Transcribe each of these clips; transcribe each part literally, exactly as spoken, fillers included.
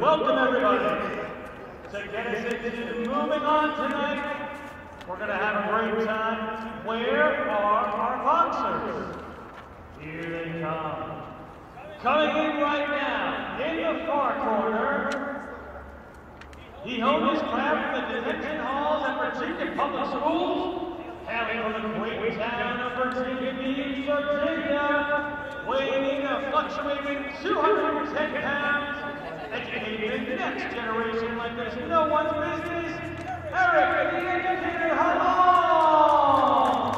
welcome everybody. To get us into moving on tonight, we're going to have a great time. Where are our boxers? Here they come. Coming in right now, in the far corner, he honed his craft in the detention halls at Virginia Public Schools, hailing from the great town of Virginia Beach, Virginia, weighing a fluctuating two hundred ten pounds, educating the next generation like there's no one's business, Eric, the Educator, Hallal!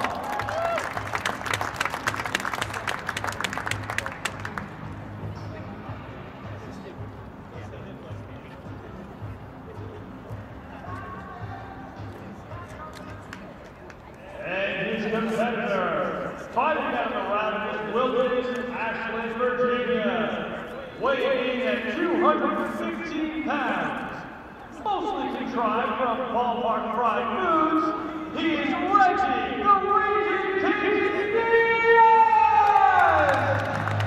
And his competitor, fighting down the round is Wilderness, Ashland, Virginia, weighing in at two hundred fifteen pounds, mostly contrived from ballpark fried foods, he is Reggie, the Ragin Cagin Diaz!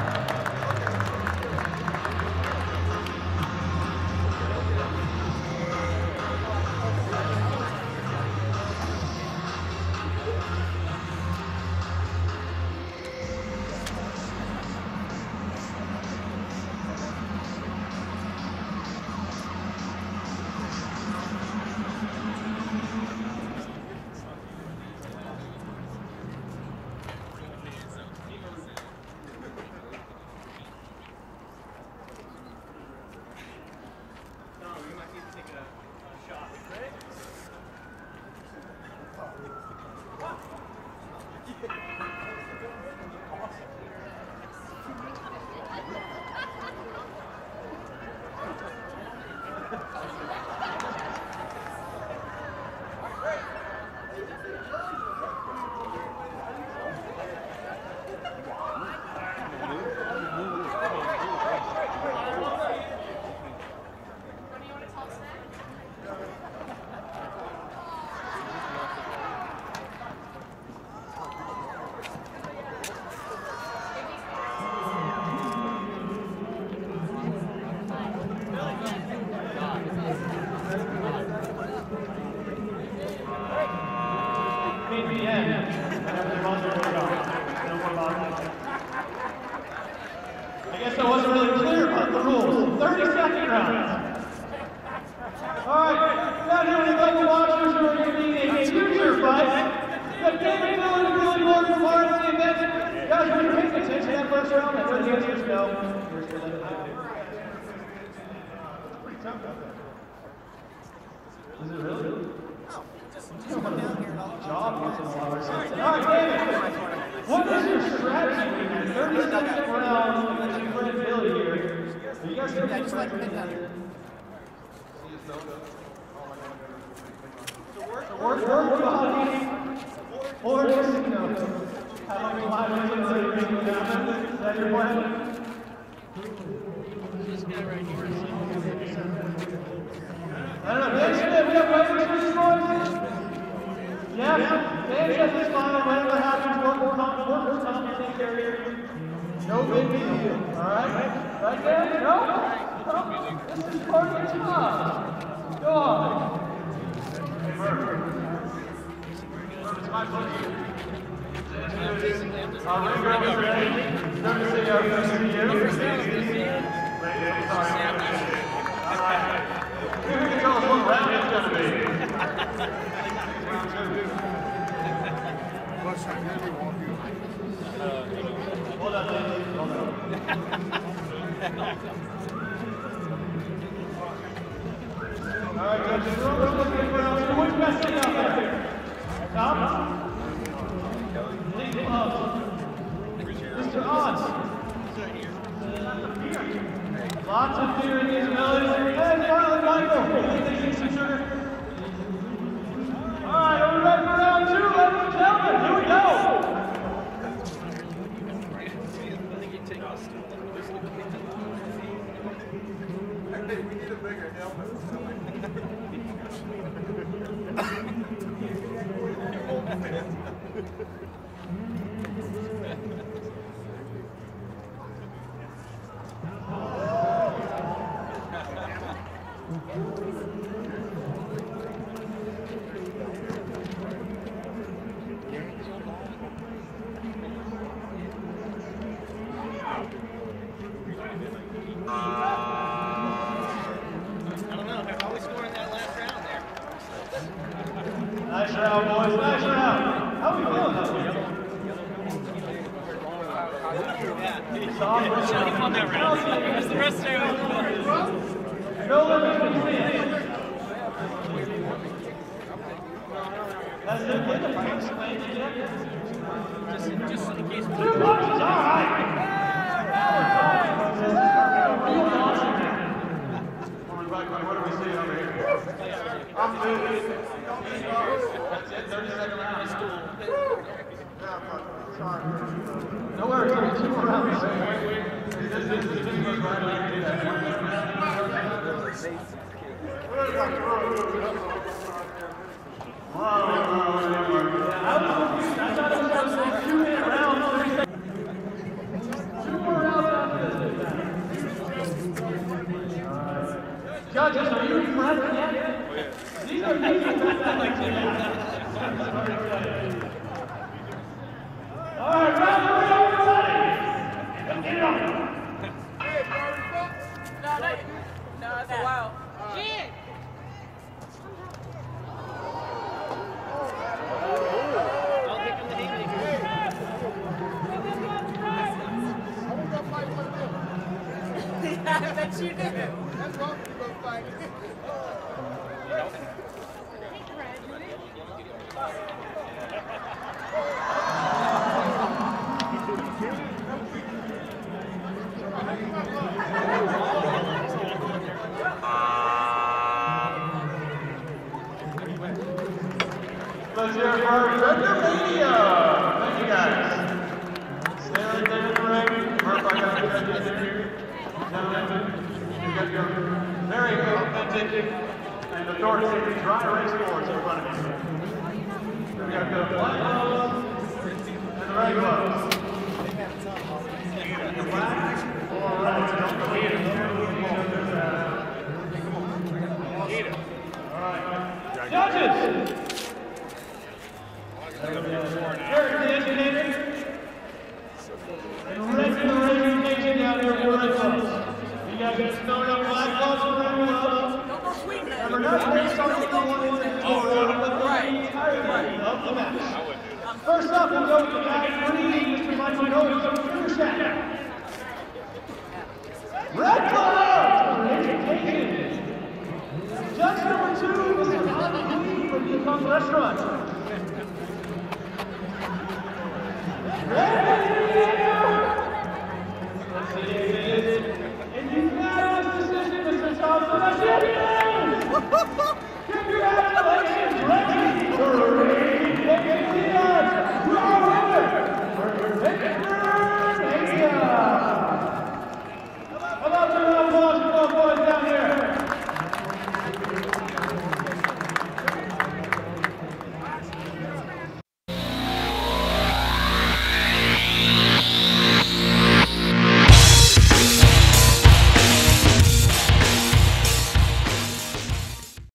I guess I wasn't really clear about the rules. thirty second rounds. Alright, down here with the double watchers who are going to be a future fight. We've got David Miller and Billy Morgan from part of the event. Guys, when you're paying attention to that first round, I know the answer is no. Pretty tough out there. Is it really? No. Just come down here and I'll job once in a while or something. Alright, David, what is your strategy in that thirty second round that you played Billy here? Are you guys going to try to pin down here? Work, work, behind or just, you know, have like a live video so you can go down. Is that your plan? This guy right here is I don't know, Dave, we have waivers for these boys? Yes, Dave says it's fine, whatever happens, workers' comp, workers' comp, you take care of you. No big deal, alright? Right there? No? No? This is part of the job. Go on. It's my pleasure. Our ring girl is ready. Good to see you. Good to see you. All right. You can tell us what round it's going to be. Hold on, ladies. Hold on. All right, judges. We're looking for us. Which best thing out there? Tom? Please close. Mister Oz. Lots of beer in these melons. And finally, Michael. Taking some sugar. All right, are we ready for round two, ladies and gentlemen? Here we go. We need a bigger helmet. Nice round, boys. Nice round. How are we feeling out here? That's the rest of it. No limits between. That's it. Get the first lane together. Just, just in case. Two punches. All right. What are we seeing over here? I'm good. That's it. thirty second round. No worries. Two more rounds. This is the thing goes right over here. I was confused. I thought it was a two minute round. Two more rounds after this. Judges, are you impressed yet? These are these are like all right, round three, everybody. Let's get it on. No, no, no, it's a while. Shit. I'll take him to hate I bet you do. That's wrong for you to fight. Let's hear it for Vendermania. Thank you guys. Stay right there in the ring. Murph, I got to get you there. Gentlemen, you got your very authentic and authoritative dry erase boards in front of you. We got the black gloves and the red gloves. The black or red. Don't go eat it. Eat it. All right. Judges! Here's the Educator. And Reggie, the Ragin Cagin down here for red gloves. You guys get snowed up black gloves and red gloves. Remember, not based on the one in the floor, but the entirety of the match. First up, we'll go with the guy three, Mister Michael Goes from Richmond. Red gloves for Ragin Cagin. Judge number two, Mister Hallal from Restaurant.